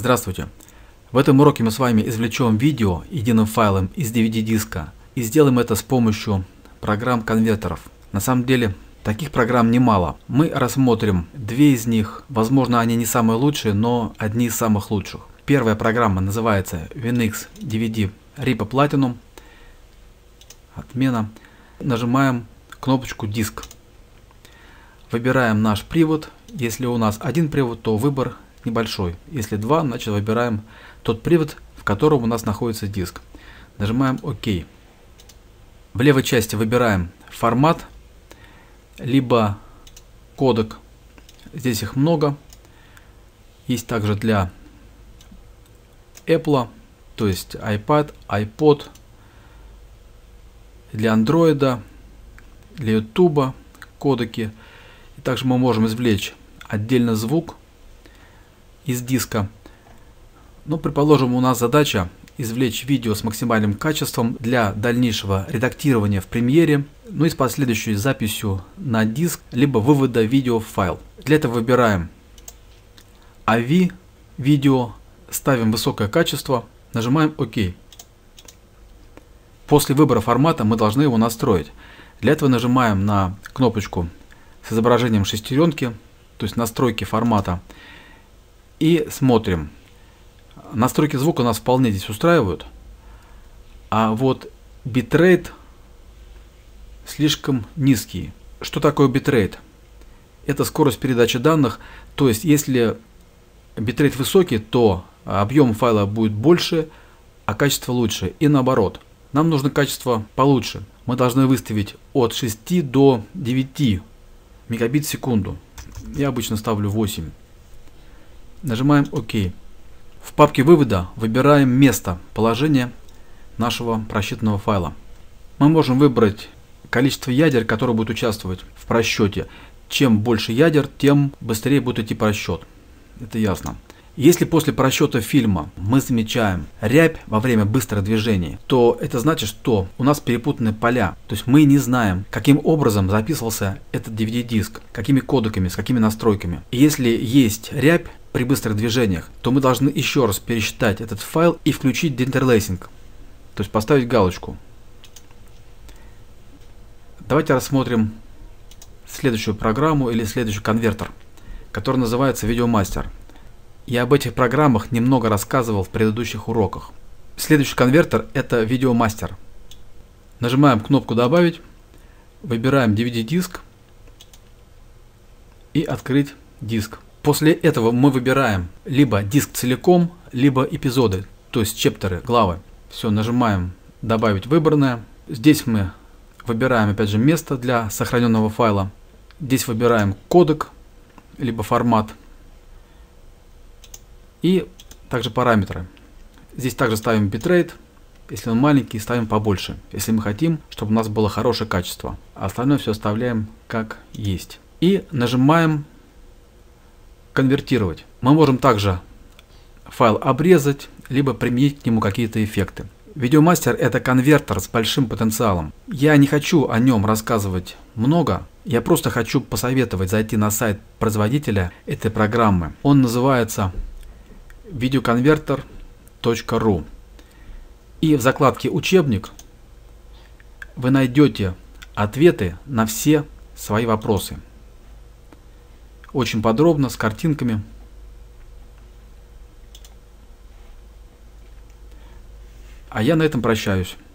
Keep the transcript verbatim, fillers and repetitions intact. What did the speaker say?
Здравствуйте! В этом уроке мы с вами извлечем видео единым файлом из ди ви ди-диска и сделаем это с помощью программ-конвертеров. На самом деле таких программ немало. Мы рассмотрим две из них. Возможно, они не самые лучшие, но одни из самых лучших. Первая программа называется WinX ди ви ди Ripa Platinum. Отмена. Нажимаем кнопочку «Диск». Выбираем наш привод. Если у нас один привод, то выбор небольшой. Если два, значит выбираем тот привод, в котором у нас находится диск. Нажимаем ОК. В левой части выбираем формат, либо кодек. Здесь их много. Есть также для Apple, то есть iPad, iPod, для Android, для YouTube кодеки. И также мы можем извлечь отдельно звук из диска. Но, предположим, у нас задача извлечь видео с максимальным качеством для дальнейшего редактирования в премьере, ну и с последующей записью на диск, либо вывода видео в файл. Для этого выбираем эй ви, видео, ставим высокое качество, нажимаем ОК. После выбора формата мы должны его настроить. Для этого нажимаем на кнопочку с изображением шестеренки, то есть настройки формата, и смотрим. Настройки звука нас вполне здесь устраивают, а вот битрейт слишком низкий. Что такое битрейт? Это скорость передачи данных, то есть если битрейт высокий, то объем файла будет больше, а качество лучше, и наоборот. Нам нужно качество получше. Мы должны выставить от шести до девяти мегабит в секунду. Я обычно ставлю восемь. Нажимаем ОК. В папке вывода выбираем место, положение нашего просчитанного файла. Мы можем выбрать количество ядер, которое будет участвовать в просчете. Чем больше ядер, тем быстрее будет идти просчет. Это ясно. Если после просчета фильма мы замечаем рябь во время быстрых движений, то это значит, что у нас перепутаны поля. То есть мы не знаем, каким образом записывался этот ди ви ди-диск, какими кодеками, с какими настройками. И если есть рябь при быстрых движениях, то мы должны еще раз пересчитать этот файл и включить деинтерлейсинг, то есть поставить галочку. Давайте рассмотрим следующую программу или следующий конвертер, который называется VideoMaster. Я об этих программах немного рассказывал в предыдущих уроках. Следующий конвертер — это VideoMaster. Нажимаем кнопку «Добавить», выбираем ди ви ди-диск и «Открыть диск». После этого мы выбираем либо диск целиком, либо эпизоды, то есть чептеры, главы. Все, нажимаем «Добавить выбранное». Здесь мы выбираем опять же место для сохраненного файла. Здесь выбираем кодек, либо формат. И также параметры. Здесь также ставим битрейт. Если он маленький, ставим побольше. Если мы хотим, чтобы у нас было хорошее качество. А остальное все оставляем как есть. И нажимаем «Конвертировать». Мы можем также файл обрезать, либо применить к нему какие-то эффекты. VideoMaster — это конвертер с большим потенциалом. Я не хочу о нем рассказывать много. Я просто хочу посоветовать зайти на сайт производителя этой программы. Он называется видеоконвертер точка ру. И в закладке «Учебник» вы найдете ответы на все свои вопросы. Очень подробно, с картинками. А я на этом прощаюсь.